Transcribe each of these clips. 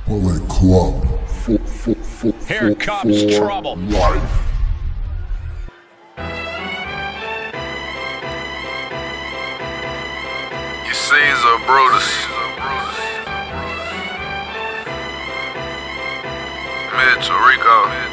Bullet Club. Here comes trouble. Life. You Caesar Brutus. Mitchell Rico.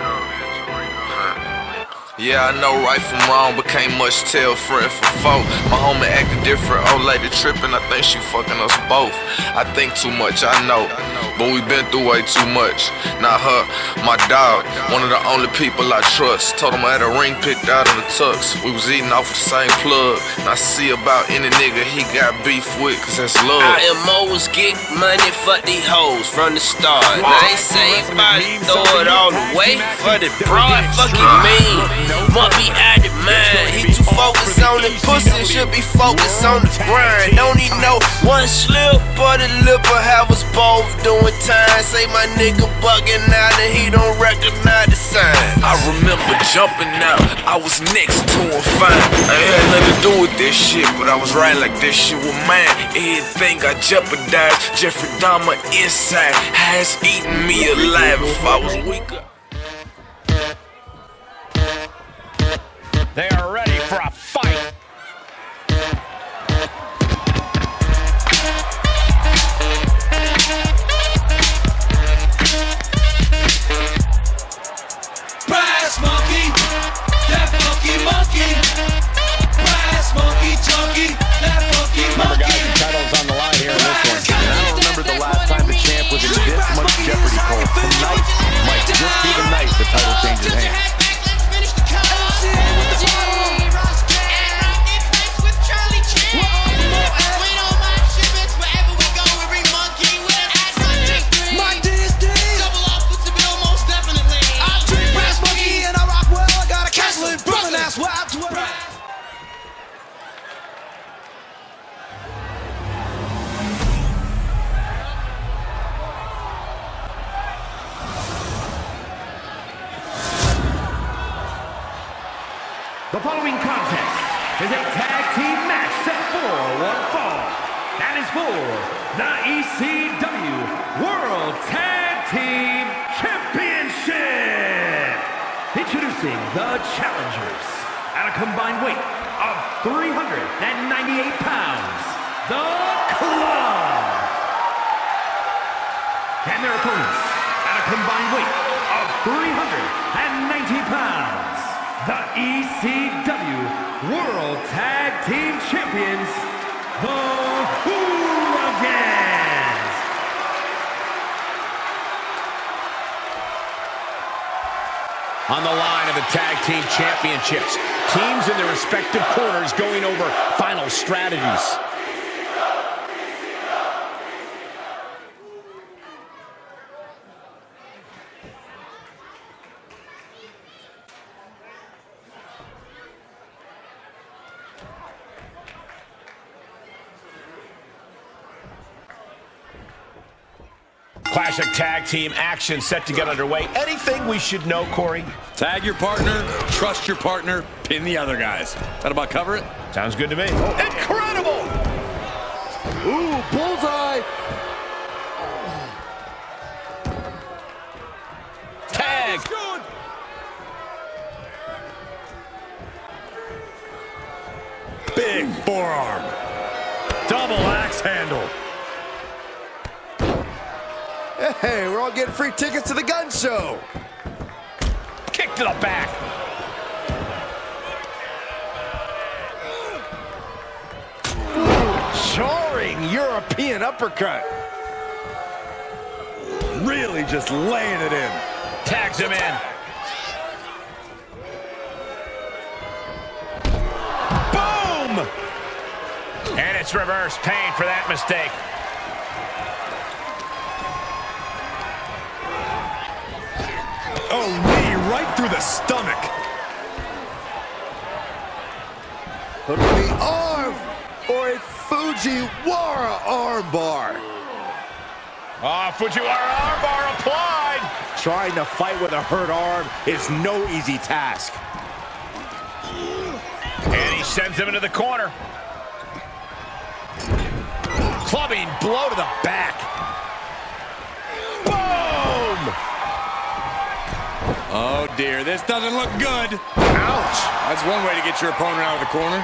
Yeah, I know right from wrong, but can't much tell friend from foe. My homie acting different, old lady tripping, I think she fucking us both. I think too much, I know, but we been through way too much. Not her, my dog, one of the only people I trust. Told him I had a ring picked out of the tux. We was eating off the same plug, and I see about any nigga he got beef with, cause that's love. I am always get money, fuck these hoes from the start. Now they say body throw it all away for the broad, fucking mean. Must be out of mind. He too focused on the pussy, should be focused on the grind. Don't he know one slip or the lip will have us both doing time. Say my nigga bugging out and he don't recognize the sign. I remember jumping out, I was next to him fine. I ain't had nothing to do with this shit, but I was right like this shit was mine. Everything I jeopardized, Jeffrey Dahmer inside has eaten me alive. If I was weaker. They are ready for a fight. Brass monkey, that funky monkey. Brass monkey, chunky, that funky monkey. Remember, guys, the title's on the line here in this one. And I don't remember the last time the champ was in this much jeopardy, Cole. Tonight might just be the night the title changes hands. The following contest is a tag team match set for one fall. That is for the ECW World Tag Team Championship. Introducing the challengers at a combined weight of 398 pounds, The Club. And their opponents at a combined weight of 390 pounds. The ECW World Tag Team Champions, the Hooligans. On the line of the Tag Team Championships, teams in their respective corners going over final strategies. Classic tag team action set to get underway. Anything we should know, Corey? Tag your partner, trust your partner, pin the other guys. That about cover it? Sounds good to me. Incredible! Ooh, bullseye! Tag! Big forearm. Double axe handle. Hey, we're all getting free tickets to the gun show. Kick to the back. Jarring European uppercut. Really just laying it in. Tags him in. Boom! And it's reverse pain for that mistake. Oh, knee right through the stomach. Look at the arm for a Fujiwara armbar. Fujiwara armbar applied. Trying to fight with a hurt arm is no easy task. And he sends him into the corner. Clubbing blow to the back. Oh, dear. This doesn't look good. Ouch. That's one way to get your opponent out of the corner.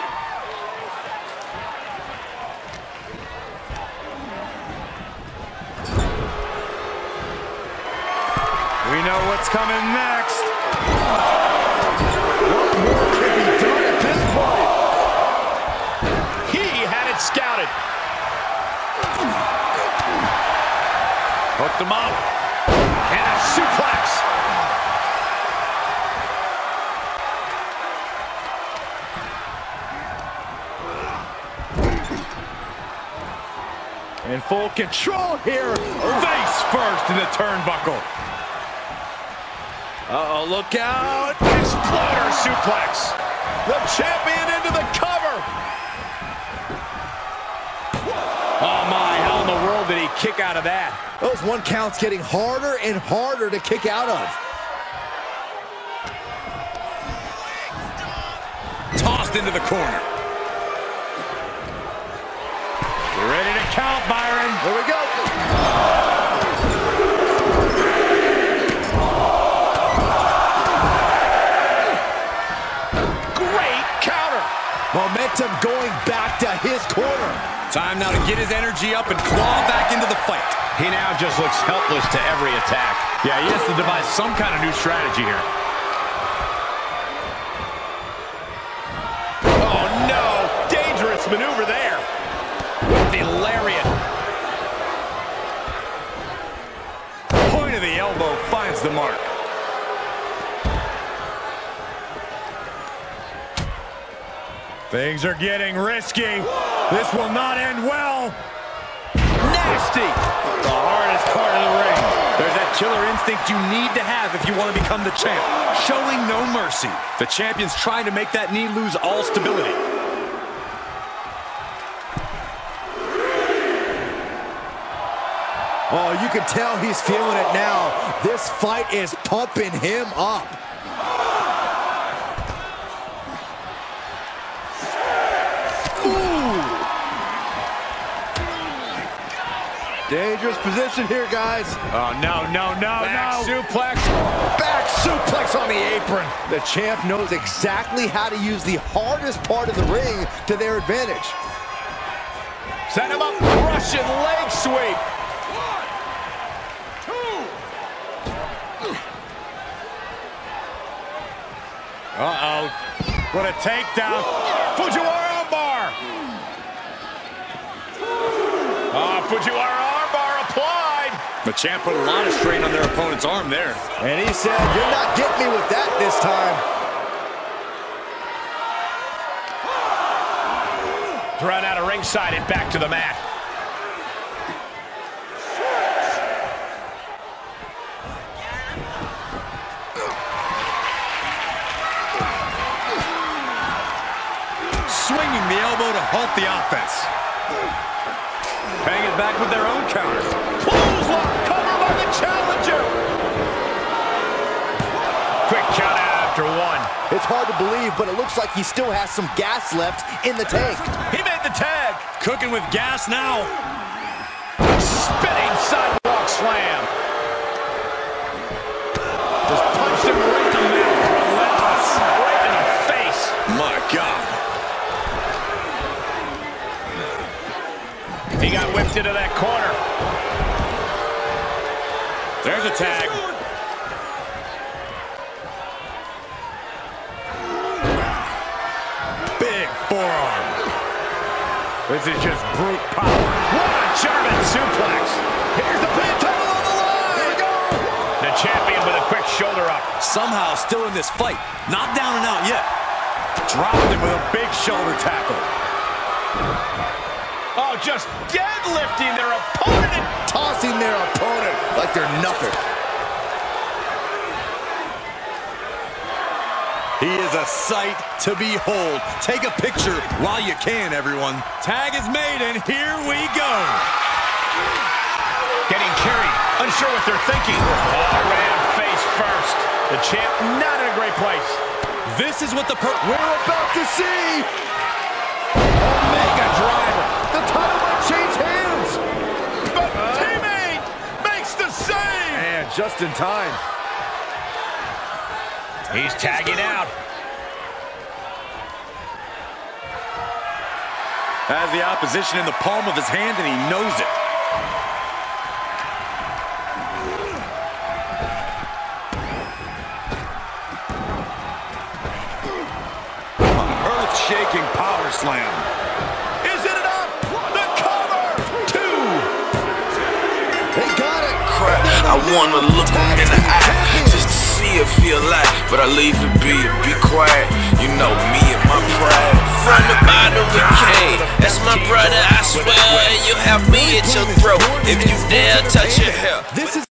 We know what's coming next. What more can be done at this point? He had it scouted. Hooked him up. And a suplex. In full control here. Face first in the turnbuckle. Uh-oh, look out. Exploder suplex. The champion into the cover. Oh, my. How in the world did he kick out of that? Those one counts getting harder and harder to kick out of. Tossed into the corner. You're ready to count, Byron. Here we go. Great counter. Momentum going back to his corner. Time now to get his energy up and claw back into the fight. He now just looks helpless to every attack. Yeah, he has to devise some kind of new strategy here. Oh, no. Dangerous maneuver there. The lariat. Point of the elbow finds the mark. Things are getting risky. This will not end well. Nasty. The hardest part of the ring. There's that killer instinct you need to have if you want to become the champ. Showing no mercy. The champion's trying to make that knee lose all stability. Oh, you can tell he's feeling it now. This fight is pumping him up. Ooh. Dangerous position here, guys. Oh, no, no, no, Back no. suplex. Back suplex on the apron. The champ knows exactly how to use the hardest part of the ring to their advantage. Set him up. Russian leg sweep. Uh-oh. What a takedown. Fujiwara armbar. Fujiwara armbar applied. The champ put a lot of strain on their opponent's arm there. And he said, "You're not getting me with that this time." Thrown out of ringside and back to the mat. Swinging the elbow to halt the offense. Paying it back with their own counter. Clothesline cover by the challenger. Quick count out after one. It's hard to believe, but it looks like he still has some gas left in the tank. He made the tag. Cooking with gas now. Spinning sidewalk slam. Just punched him right in the mouth. Relentless. Right in the face. My God. He got whipped into that corner. There's a tag. Big forearm. This is just brute power. What a German suplex. Here's the pin, title on the line. Here we go. The champion with a quick shoulder up. Somehow still in this fight. Not down and out yet. Dropped him with a big shoulder tackle. Oh, just deadlifting their opponent and Tossing their opponent like they're nothing. He is a sight to behold. Take a picture while you can, everyone. Tag is made, and here we go. getting carried. Unsure what they're thinking. Oh, ran face first. The champ not in a great place. This is what we're about to see. Omega driver. The title might change hands. But teammate makes the save. And just in time. He's tagging out. Has the opposition in the palm of his hand, and he knows it. Earth-shaking power slam. Is it enough? The cover! 2. They got it. Crap, I wanna look him in the eye just to see if he alive, but I leave it be quiet. You know me and my pride. From the bottom we came. That's my brother, I swear. You have me at your throat if you dare touch your hair. This is